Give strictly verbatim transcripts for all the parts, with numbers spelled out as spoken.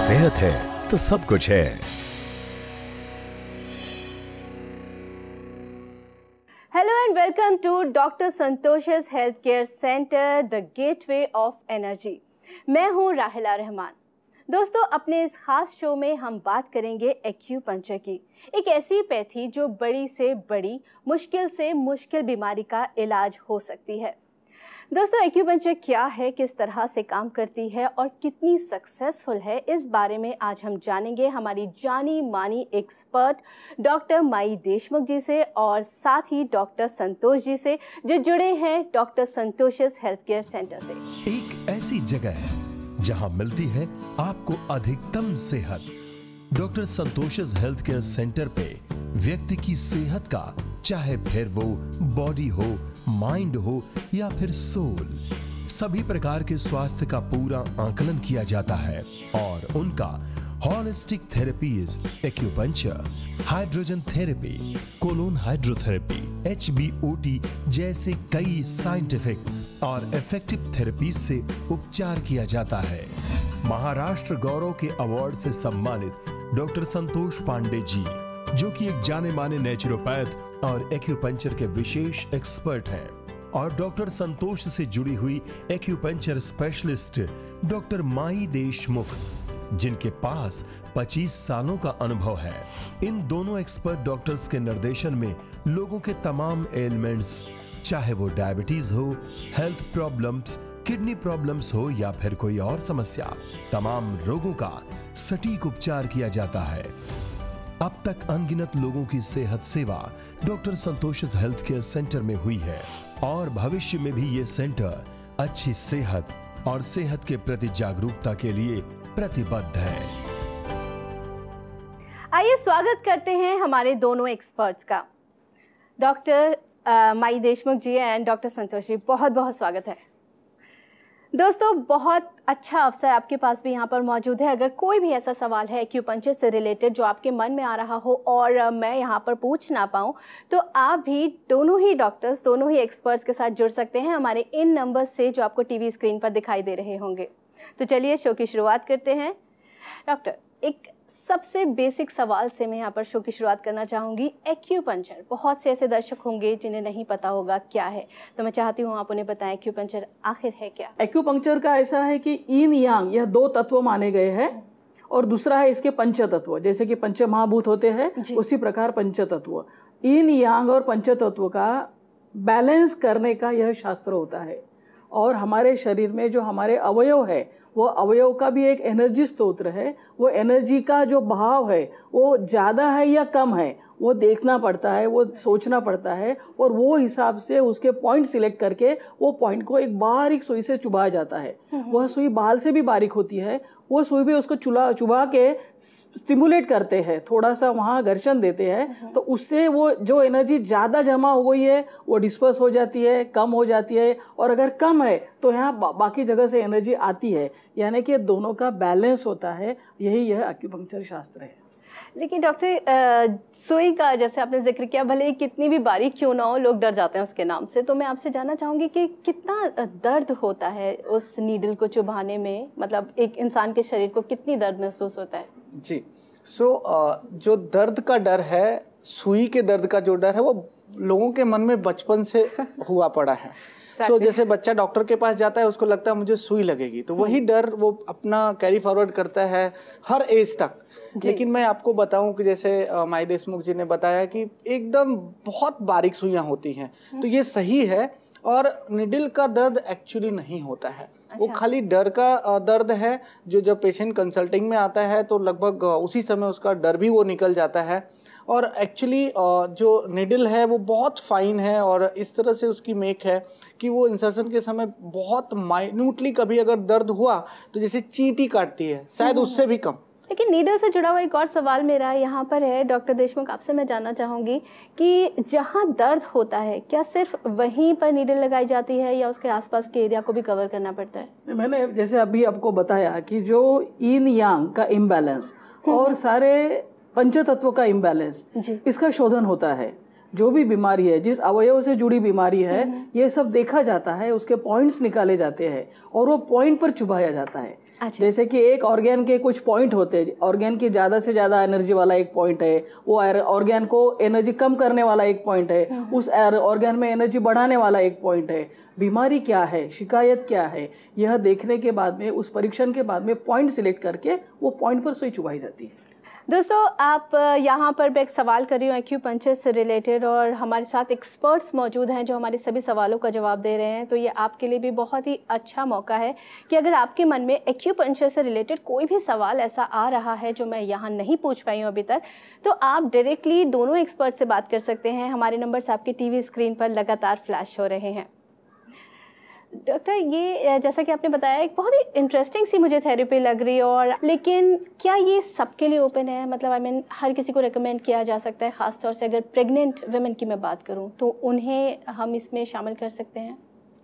सेहत है तो सब कुछ है। Hello and welcome to doctor Santosh's health care centre, the gateway of energy. मैं हूं राहिला रहमान। दोस्तों, अपने इस खास शो में हम बात करेंगे एक्यूपंक्चर की, एक ऐसी पैथी जो बड़ी से बड़ी, मुश्किल से मुश्किल बीमारी का इलाज हो सकती है। दोस्तों, एक्यूपंक्चर क्या है, किस तरह से काम करती है और कितनी सक्सेसफुल है, इस बारे में आज हम जानेंगे हमारी जानी मानी एक्सपर्ट डॉक्टर माई देशमुख जी से और साथ ही डॉक्टर संतोष जी से, जो जुड़े हैं doctor Santosh's health care centre से। एक ऐसी जगह है जहां मिलती है आपको अधिकतम सेहत। Doctor Santosh's health care centre पे व्यक्ति की सेहत का, चाहे फिर वो बॉडी हो, माइंड हो या फिर सोल, सभी प्रकार के स्वास्थ्य का पूरा आकलन किया जाता है और उनका holistic therapies, acupuncture, hydrogen therapy, colon hydrotherapy, H B O T जैसे कई साइंटिफिक और इफेक्टिव थेरेपीज से उपचार किया जाता है। महाराष्ट्र गौरव के अवार्ड से सम्मानित डॉक्टर संतोष पांडे जी, जो कि एक जाने माने नेचुरोपैथ और एक्यूपंक्चर के विशेष एक्सपर्ट हैं, और डॉक्टर संतोष से जुड़ी हुई acupuncture specialist doctor Mai Deshmukh, जिनके पास पच्चीस सालों का अनुभव है। इन दोनों एक्सपर्ट डॉक्टर्स के निर्देशन में लोगों के तमाम एलिमेंट्स, चाहे वो डायबिटीज हो, हेल्थ प्रॉब्लम्स, किडनी प्रॉब्लम्स हो या फिर कोई और समस्या, तमाम रोगों का सटीक उपचार किया जाता है। अब तक अनगिनत लोगों की सेहत सेवा doctor Santosh's health care centre में हुई है और भविष्य में भी ये सेंटर अच्छी सेहत और सेहत के प्रति जागरूकता के लिए प्रतिबद्ध है। आइए स्वागत करते हैं हमारे दोनों एक्सपर्ट्स का, doctor Mai Deshmukh ji and doctor Santosh ji. बहुत बहुत स्वागत है। दोस्तों, बहुत अच्छा अवसर आपके पास भी यहाँ पर मौजूद है। अगर कोई भी ऐसा सवाल है एक्यूपंक्चर से रिलेटेड जो आपके मन में आ रहा हो और मैं यहाँ पर पूछ ना पाऊँ, तो आप भी दोनों ही डॉक्टर्स, दोनों ही एक्सपर्ट्स के साथ जुड़ सकते हैं हमारे इन नंबर से जो आपको टीवी स्क्रीन पर दिखाई दे रहे होंगे। तो चलिए शो की शुरुआत करते हैं। डॉक्टर, एक सबसे बेसिक सवाल से मैं यहाँ पर शो की शुरुआत करना चाहूँगी। एक्यूपंक्चर, बहुत से ऐसे दर्शक होंगे जिन्हें नहीं पता होगा क्या है, तो मैं चाहती हूँ आप उन्हें बताएं एक्यूपंक्चर आखिर है क्या। एक्यूपंक्चर का ऐसा है कि ईन यांग यह दो तत्व माने गए हैं और दूसरा है इसके पंच तत्व। जैसे कि पंच महाभूत होते हैं, उसी प्रकार पंच तत्व, ईन यांग और पंच तत्व का बैलेंस करने का यह शास्त्र होता है। और हमारे शरीर में जो हमारे अवयव है, वो अवयव का भी एक एनर्जी स्रोत है। वो एनर्जी का जो बहाव है वो ज़्यादा है या कम है, वो देखना पड़ता है, वो सोचना पड़ता है और वो हिसाब से उसके पॉइंट सिलेक्ट करके वो पॉइंट को एक बारीक सुई से चुभाया जाता है। वह सुई बाल से भी बारीक होती है। वो सुई भी उसको चुला चुभा के स्टिमुलेट करते हैं, थोड़ा सा वहाँ घर्षण देते हैं, तो उससे वो जो एनर्जी ज़्यादा जमा हो गई है वो डिस्पर्स हो जाती है, कम हो जाती है, और अगर कम है तो यहाँ बा, बाकी जगह से एनर्जी आती है। यानी कि दोनों का बैलेंस होता है। यही यह एक्यूपंक्चर शास्त्र है। लेकिन डॉक्टर, सुई का जैसे आपने जिक्र किया, भले ही कितनी भी बारीक क्यों ना हो, लोग डर जाते हैं उसके नाम से, तो मैं आपसे जानना चाहूँगी कि कितना दर्द होता है उस नीडल को चुभाने में, मतलब एक इंसान के शरीर को कितनी दर्द महसूस होता है? जी, सो so, uh, जो दर्द का डर है, सुई के दर्द का जो डर है, वो लोगों के मन में बचपन से हुआ पड़ा है। सो so, जैसे बच्चा डॉक्टर के पास जाता है, उसको लगता है मुझे सुई लगेगी, तो वही डर वो अपना कैरी फॉरवर्ड करता है हर एज तक। लेकिन मैं आपको बताऊं कि जैसे माई देशमुख जी ने बताया कि एकदम बहुत बारीक सुइयां होती हैं, तो ये सही है। और निडल का दर्द एक्चुअली नहीं होता है। अच्छा। वो खाली डर का दर्द है, जो जब पेशेंट कंसल्टिंग में आता है तो लगभग उसी समय उसका डर भी वो निकल जाता है। और एक्चुअली जो निडल है वो बहुत फाइन है और इस तरह से उसकी मेक है कि वो इंसर्शन के समय बहुत माइन्यूटली, कभी अगर दर्द हुआ तो जैसे चींटी काटती है, शायद उससे भी कम। लेकिन नीडल से जुड़ा हुआ एक और सवाल मेरा यहाँ पर है डॉक्टर देशमुख, आपसे मैं जानना चाहूँगी कि जहाँ दर्द होता है, क्या सिर्फ वहीं पर नीडल लगाई जाती है या उसके आसपास के एरिया को भी कवर करना पड़ता है? मैंने जैसे अभी आपको बताया कि जो ईन यांग का इम्बैलेंस और सारे पंच तत्व का इम्बैलेंस, इसका शोधन होता है। जो भी बीमारी है, जिस अवयव से जुड़ी बीमारी है, ये सब देखा जाता है, उसके पॉइंट्स निकाले जाते हैं और वो पॉइंट पर चुभाया जाता है। अच्छा। जैसे कि एक ऑर्गेन के कुछ पॉइंट होते हैं, ऑर्गेन की ज़्यादा से ज़्यादा एनर्जी वाला एक पॉइंट है, वो ऑर्गेन को एनर्जी कम करने वाला एक पॉइंट है, उस ऑर्गेन में एनर्जी बढ़ाने वाला एक पॉइंट है। बीमारी क्या है, शिकायत क्या है, यह देखने के बाद में, उस परीक्षण के बाद में पॉइंट सिलेक्ट करके वो पॉइंट पर सुई चुभाई जाती है। दोस्तों, आप यहाँ पर मैं एक सवाल कर रही हूँ एक्यूपंक्चर से रिलेटेड, और हमारे साथ एक्सपर्ट्स मौजूद हैं जो हमारे सभी सवालों का जवाब दे रहे हैं। तो ये आपके लिए भी बहुत ही अच्छा मौका है कि अगर आपके मन में एक्यूपंक्चर से रिलेटेड कोई भी सवाल ऐसा आ रहा है जो मैं यहाँ नहीं पूछ पाई हूँ अभी तक, तो आप डायरेक्टली दोनों एक्सपर्ट से बात कर सकते हैं। हमारे नंबर्स आपके टीवी स्क्रीन पर लगातार फ्लैश हो रहे हैं। डॉक्टर, ये जैसा कि आपने बताया एक बहुत ही इंटरेस्टिंग सी मुझे थेरेपी लग रही है, और लेकिन क्या ये सबके लिए ओपन है? मतलब आई I मीन mean, हर किसी को रिकमेंड किया जा सकता है? ख़ास तौर से अगर प्रेग्नेंट वुमेन की मैं बात करूं तो उन्हें हम इसमें शामिल कर सकते हैं?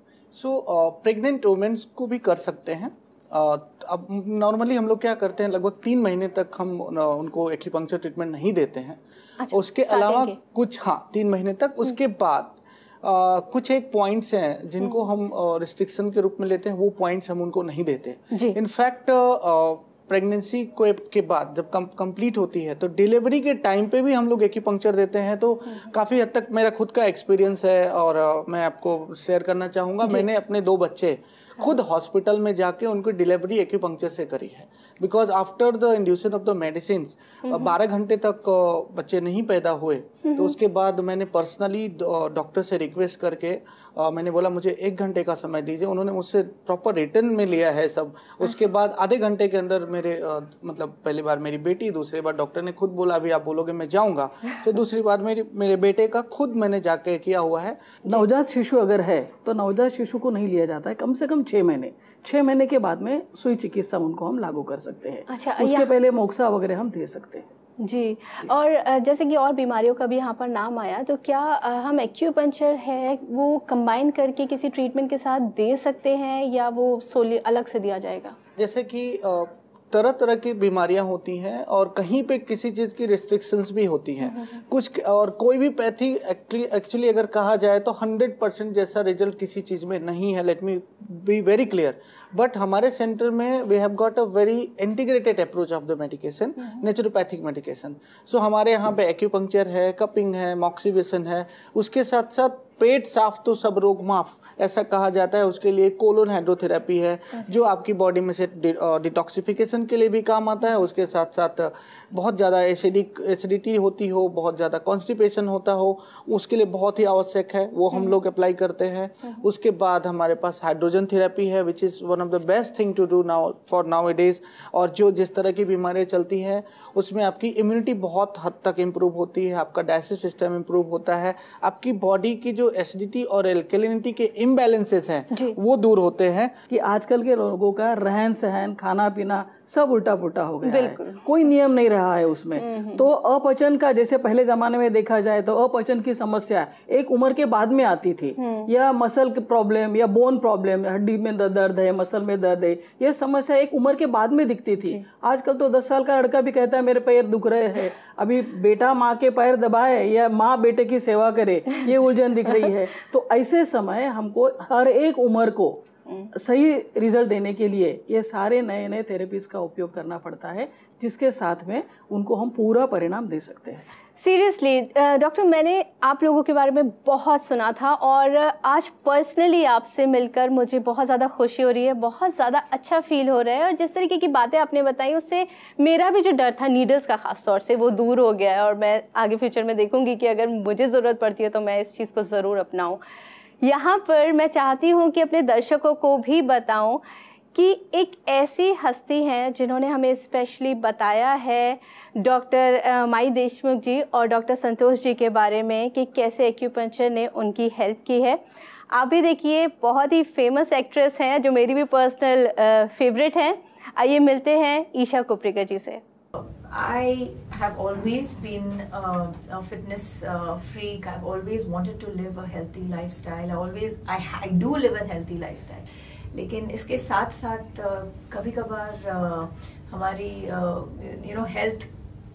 सो प्रेग्नेंट वुमेन्स को भी कर सकते हैं। uh, अब नॉर्मली हम लोग क्या करते हैं, लगभग तीन महीने तक हम uh, उनको एक्यूपंक्चर ट्रीटमेंट नहीं देते हैं। अच्छा, उसके अलावा कुछ हाँ तीन महीने तक, उसके बाद Uh, कुछ एक पॉइंट्स हैं जिनको हम रिस्ट्रिक्शन uh, के रूप में लेते हैं, वो पॉइंट्स हम उनको नहीं देते। इनफैक्ट प्रेगनेंसी को के बाद जब कम कंप्लीट होती है तो डिलीवरी के टाइम पे भी हम लोग एक्यूपंक्चर देते हैं। तो काफ़ी हद तक मेरा खुद का एक्सपीरियंस है और uh, मैं आपको शेयर करना चाहूँगा। मैंने अपने दो बच्चे खुद हॉस्पिटल में जाके उनको डिलीवरी एक्यूपंक्चर से करी है, because after the induction of the medicine बारह घंटे तक बच्चे नहीं पैदा हुए। तो उसके बाद मैंने पर्सनली डॉक्टर से रिक्वेस्ट करके Uh, मैंने बोला मुझे एक घंटे का समय दीजिए। उन्होंने मुझसे प्रॉपर रिटर्न में लिया है सब। उसके बाद आधे घंटे के अंदर मेरे uh, मतलब पहली बार मेरी बेटी, दूसरी बार डॉक्टर ने खुद बोला अभी आप बोलोगे मैं जाऊंगा, तो दूसरी बार मेरे मेरे बेटे का खुद मैंने जाके किया हुआ है। नवजात शिशु अगर है तो नवजात शिशु को नहीं लिया जाता है, कम से कम छः महीने छः महीने के बाद में सुई चिकित्सा उनको हम लागू कर सकते हैं। अच्छा, उसके पहले मोक्सा वगैरह हम दे सकते हैं। जी, और जैसे कि और बीमारियों का भी यहाँ पर नाम आया, तो क्या हम एक्यूपंक्चर है वो कंबाइन करके किसी ट्रीटमेंट के साथ दे सकते हैं या वो सोली अलग से दिया जाएगा? जैसे कि तरह तरह की बीमारियां होती हैं और कहीं पे किसी चीज़ की रिस्ट्रिक्शंस भी होती हैं कुछ, और कोई भी पैथी एक्चुअली अगर कहा जाए तो हंड्रेड परसेंट जैसा रिजल्ट किसी चीज़ में नहीं है। Let me be very clear, but हमारे सेंटर में we have got a very integrated approach of the medication, naturopathic medication. So हमारे यहाँ पे एक्यूपंक्चर है, कपिंग है, मॉक्सिवेशन है, उसके साथ साथ पेट साफ तो सब रोग माफ ऐसा कहा जाता है। उसके लिए कोलोन हाइड्रोथेरेपी है जो आपकी बॉडी में से डिटॉक्सिफिकेशन के लिए भी काम आता है। उसके साथ साथ बहुत ज़्यादा एसिडिक एसिडिटी होती हो, बहुत ज़्यादा कॉन्स्टिपेशन होता हो, उसके लिए बहुत ही आवश्यक है, वो हम लोग अप्लाई करते हैं। उसके बाद हमारे पास हाइड्रोजन थेरेपी है which is one of the best thing to do now for nowadays. और जो जिस तरह की बीमारियाँ चलती हैं उसमें आपकी इम्यूनिटी बहुत हद तक इम्प्रूव होती है, आपका डाइजेस्टिव सिस्टम इम्प्रूव होता है, आपकी बॉडी की जो एसिडिटी और एल्कलिनिटी के इम्बैलेंसेस हैं वो दूर होते हैं। कि आजकल के लोगों का रहन सहन, खाना पीना सब उल्टा पुल्टा हो गया है, कोई नियम नहीं रहा है उसमें। तो अपचन का, जैसे पहले जमाने में देखा जाए तो अपचन की समस्या एक उम्र के बाद में आती थी, या मसल की प्रॉब्लम या बोन प्रॉब्लम, हड्डी में दर्द है, मसल में दर्द है, यह समस्या एक उम्र के बाद में दिखती थी। आजकल तो दस साल का लड़का भी कहता है मेरे पैर दुख रहे हैं। अभी बेटा माँ के पैर दबाए या माँ बेटे की सेवा करे, ये उलझन दिख रही है। तो ऐसे समय हमको हर एक उम्र को सही रिजल्ट देने के लिए ये सारे नए नए थेरेपीज का उपयोग करना पड़ता है, जिसके साथ में उनको हम पूरा परिणाम दे सकते हैं। सीरियसली डॉक्टर, मैंने आप लोगों के बारे में बहुत सुना था और आज पर्सनली आपसे मिलकर मुझे बहुत ज़्यादा खुशी हो रही है, बहुत ज़्यादा अच्छा फील हो रहा है। और जिस तरीके की बातें आपने बताई उससे मेरा भी जो डर था नीडल्स का ख़ास तौर से वो दूर हो गया है। और मैं आगे फ्यूचर में देखूंगी कि अगर मुझे ज़रूरत पड़ती है तो मैं इस चीज़ को ज़रूर अपनाऊँ। यहाँ पर मैं चाहती हूँ कि अपने दर्शकों को भी बताऊँ कि एक ऐसी हस्ती हैं जिन्होंने हमें स्पेशली बताया है, डॉक्टर माई देशमुख जी और डॉक्टर संतोष जी के बारे में कि कैसे एक्यूपंक्चर ने उनकी हेल्प की है। आप भी देखिए, बहुत ही फेमस एक्ट्रेस हैं जो मेरी भी पर्सनल फेवरेट हैं। आइए मिलते हैं ईशा कोप्रिकर जी से। I have always been uh, a fitness uh, freak. I've always wanted to live a healthy lifestyle. I always, I, I do live a healthy lifestyle. लेकिन इसके साथ साथ uh, कभी कभार uh, हमारी यू नो हेल्थ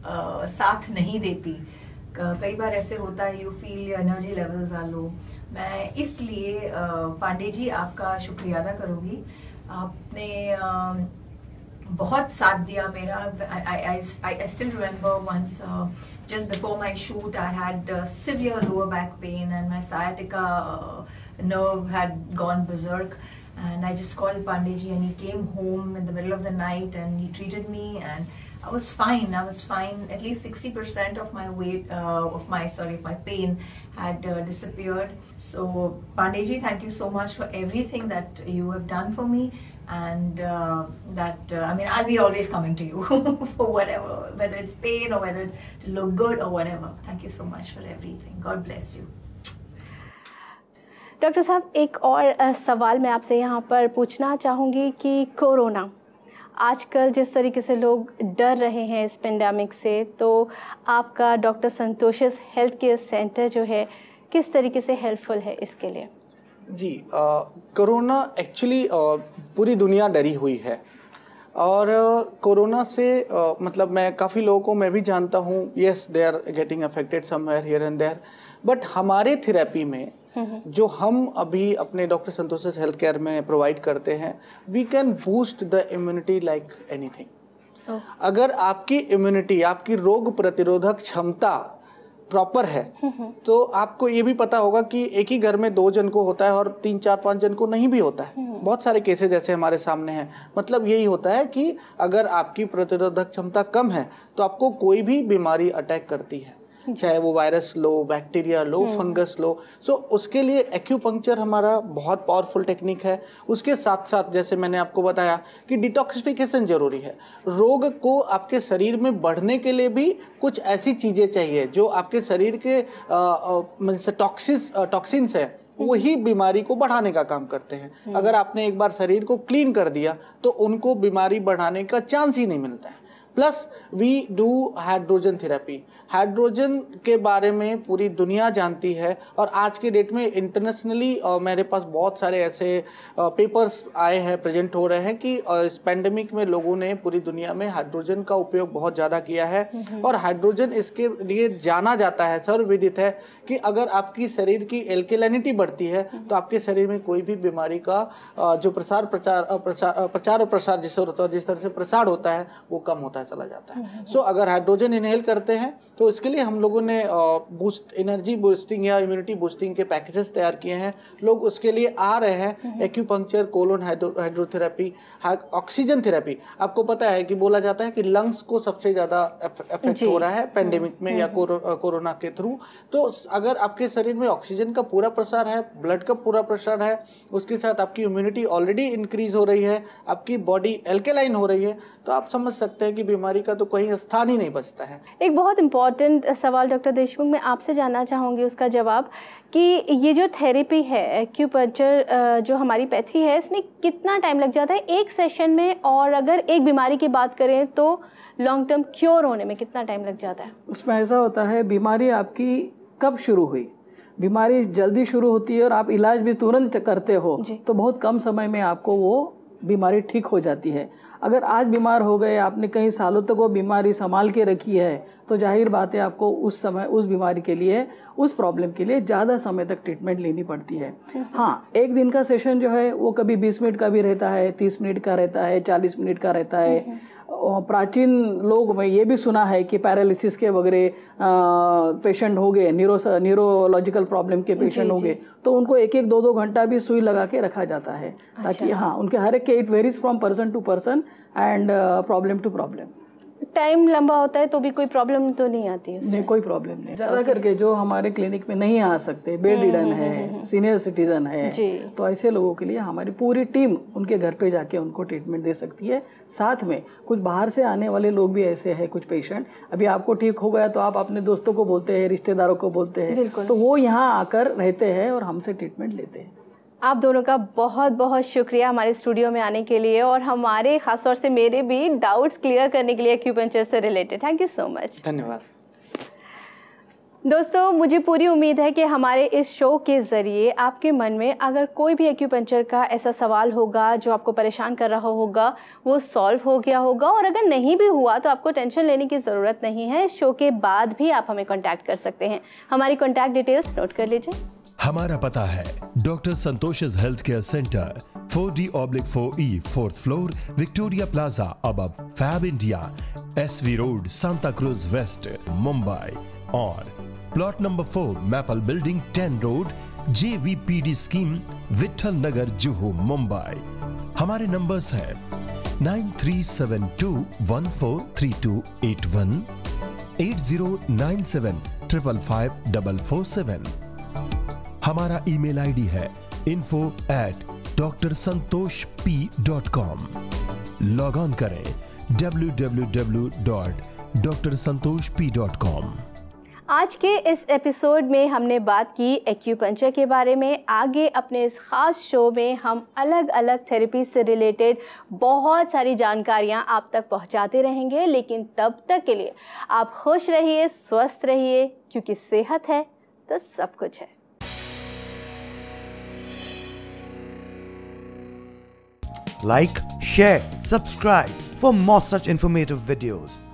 साथ नहीं देती। कई बार ऐसे होता है, you feel energy levels are low. मैं इसलिए uh, पांडे जी आपका शुक्रिया अदा करूँगी। आपने uh, बहुत साथ दिया मेरा. I I I I still remember once uh, just before my shoot I had uh, severe lower back pain and my sciatica uh, nerve had gone berserk, and I just called Pandeyji and he came home in the middle of the night and he treated me and I was fine. I was fine. At least sixty percent of my weight, uh, of my sorry, of my pain had uh, disappeared. So Pandeyji, thank you so much for everything that you have done for me, and uh, that uh, I mean, I'll be always coming to you for whatever, whether it's pain or whether it's to look good or whatever. Thank you so much for everything. God bless you. Doctor साहब, एक और सवाल मैं आपसे यहाँ पर पूछना चाहूँगी कि कोरोना आजकल जिस तरीके से लोग डर रहे हैं इस पेंडेमिक से, तो आपका doctor Santosh's health care centre जो है किस तरीके से हेल्पफुल है इसके लिए? जी, कोरोना एक्चुअली पूरी दुनिया डरी हुई है और कोरोना से आ, मतलब मैं काफ़ी लोगों को मैं भी जानता हूँ, yes they are getting affected somewhere here and there, but हमारे थेरेपी में जो हम अभी अपने डॉक्टर संतोषस हेल्थ केयर में प्रोवाइड करते हैं, we can boost the immunity like anything. अगर आपकी इम्यूनिटी, आपकी रोग प्रतिरोधक क्षमता प्रॉपर है तो आपको ये भी पता होगा कि एक ही घर में दो जन को होता है और तीन चार पांच जन को नहीं भी होता है. बहुत सारे केसेस ऐसे हमारे सामने हैं. मतलब यही होता है कि अगर आपकी प्रतिरोधक क्षमता कम है तो आपको कोई भी बीमारी अटैक करती है, चाहे वो वायरस लो, बैक्टीरिया लो, फंगस लो. सो उसके लिए एक्यूपंक्चर हमारा बहुत पावरफुल टेक्निक है. उसके साथ साथ जैसे मैंने आपको बताया कि डिटॉक्सिफिकेशन जरूरी है. रोग को आपके शरीर में बढ़ने के लिए भी कुछ ऐसी चीज़ें चाहिए जो आपके शरीर के टॉक्सिस टॉक्सिन्स है वही बीमारी को बढ़ाने का काम करते हैं. अगर आपने एक बार शरीर को क्लीन कर दिया तो उनको बीमारी बढ़ाने का चांस ही नहीं मिलता है. Plus we do hydrogen therapy. Hydrogen के बारे में पूरी दुनिया जानती है और आज के डेट में इंटरनेशनली मेरे पास बहुत सारे ऐसे पेपर्स आए हैं, प्रेजेंट हो रहे हैं कि इस पेंडेमिक में लोगों ने पूरी दुनिया में हाइड्रोजन का उपयोग बहुत ज़्यादा किया है. और हाइड्रोजन इसके लिए जाना जाता है, सर्वविदित है कि अगर आपकी शरीर की एल्केलाइनिटी बढ़ती है तो आपके शरीर में कोई भी बीमारी का जो प्रसार प्रचार प्रचार प्रचार और प्रसार जिस जिस तरह से प्रसार होता है वो कम होता है, चला जाता है. सो so, अगर हाइड्रोजन इनहेल करते हैं तो इसके लिए हम लोगों ने बूस्ट एनर्जी बूस्टिंग या इम्यूनिटी बूस्टिंग के पैकेजेस तैयार किए हैं. लोग उसके लिए आ रहे हैं. Acupuncture, colon hydrotherapy, oxygen therapy. आपको पता है कि बोला जाता है कि लंग्स को सबसे ज़्यादा इफेक्ट हो रहा है पेंडेमिक में या कोरोना के थ्रू. तो अगर आपके शरीर में ऑक्सीजन का पूरा प्रसार है, ब्लड का पूरा प्रसार है, उसके साथ आपकी इम्यूनिटी ऑलरेडी इंक्रीज हो रही है, आपकी बॉडी एल्केलाइन हो रही है, तो आप समझ सकते हैं कि बीमारी का तो कहीं स्थान ही नहीं बचता है. एक बहुत इम्पॉर्टेंट सवाल डॉक्टर देशमुख, मैं आपसे जानना चाहूँगी उसका जवाब कि ये जो थेरेपी है, एक्यूपंक्चर जो हमारी पैथी है, इसमें कितना टाइम लग जाता है एक सेशन में, और अगर एक बीमारी की बात करें तो लॉन्ग टर्म क्योर होने में कितना टाइम लग जाता है? उसमें ऐसा होता है, बीमारी आपकी कब शुरू हुई, बीमारी जल्दी शुरू होती है और आप इलाज भी तुरंत करते हो तो बहुत कम समय में आपको वो बीमारी ठीक हो जाती है. अगर आज बीमार हो गए, आपने कई सालों तक वो बीमारी संभाल के रखी है, तो जाहिर बात है आपको उस समय उस बीमारी के लिए, उस प्रॉब्लम के लिए ज़्यादा समय तक ट्रीटमेंट लेनी पड़ती है. हाँ, एक दिन का सेशन जो है वो कभी बीस मिनट का भी रहता है, तीस मिनट का रहता है, चालीस मिनट का रहता है. प्राचीन लोग में ये भी सुना है कि पैरालिसिस के वगैरह पेशेंट हो गए, न्यूरो न्यूरोलॉजिकल प्रॉब्लम के पेशेंट हो गए, तो उनको एक एक दो दो घंटा भी सुई लगा के रखा जाता है. अच्छा. ताकि हाँ, उनके हर एक के it varies from person to person and problem to problem. Time लंबा होता है तो भी कोई प्रॉब्लम तो नहीं आती है? नहीं, कोई प्रॉब्लम नहीं. ज़्यादा करके जो हमारे क्लिनिक में नहीं आ सकते, बेड रिडन है, सीनियर सिटीजन है, तो ऐसे लोगों के लिए हमारी पूरी टीम उनके घर पे जाके उनको ट्रीटमेंट दे सकती है. साथ में कुछ बाहर से आने वाले लोग भी ऐसे हैं, कुछ पेशेंट अभी आपको ठीक हो गया तो आप अपने दोस्तों को बोलते हैं, रिश्तेदारों को बोलते हैं, तो वो यहाँ आकर रहते हैं और हमसे ट्रीटमेंट लेते हैं. आप दोनों का बहुत बहुत शुक्रिया हमारे स्टूडियो में आने के लिए और हमारे खासतौर से मेरे भी डाउट्स क्लियर करने के लिए एक्यूपंक्चर से related. Thank you so much. धन्यवाद. दोस्तों, मुझे पूरी उम्मीद है कि हमारे इस शो के ज़रिए आपके मन में अगर कोई भी एक्यूपंक्चर का ऐसा सवाल होगा जो आपको परेशान कर रहा होगा, वो सॉल्व हो गया होगा. और अगर नहीं भी हुआ तो आपको टेंशन लेने की ज़रूरत नहीं है. इस शो के बाद भी आप हमें कॉन्टैक्ट कर सकते हैं. हमारी कॉन्टैक्ट डिटेल्स नोट कर लीजिए. हमारा पता है doctor Santosh's health care centre, four D oblique four E, fourth floor, Victoria Plaza, above Fab India, SV road, Santa Cruz west, Mumbai. और plot number four, maple building, ten road, JVPD scheme, Vithal Nagar, Juhu, Mumbai. हमारे numbers हैं nine three seven two one four three two eight one, eight zero nine seven triple five double four seven. हमारा email ID है info at doctor Santosh P dot com. Log on करें W W W dot doctor Santosh P dot com. आज के इस episode में हमने बात की एक्यूपंक्चर के बारे में। आगे अपने इस खास शो में हम अलग अलग थेरेपी से रिलेटेड बहुत सारी जानकारियां आप तक पहुंचाते रहेंगे, लेकिन तब तक के लिए आप खुश रहिए, स्वस्थ रहिए, क्योंकि सेहत है तो सब कुछ है। Like, share, subscribe for more such informative videos.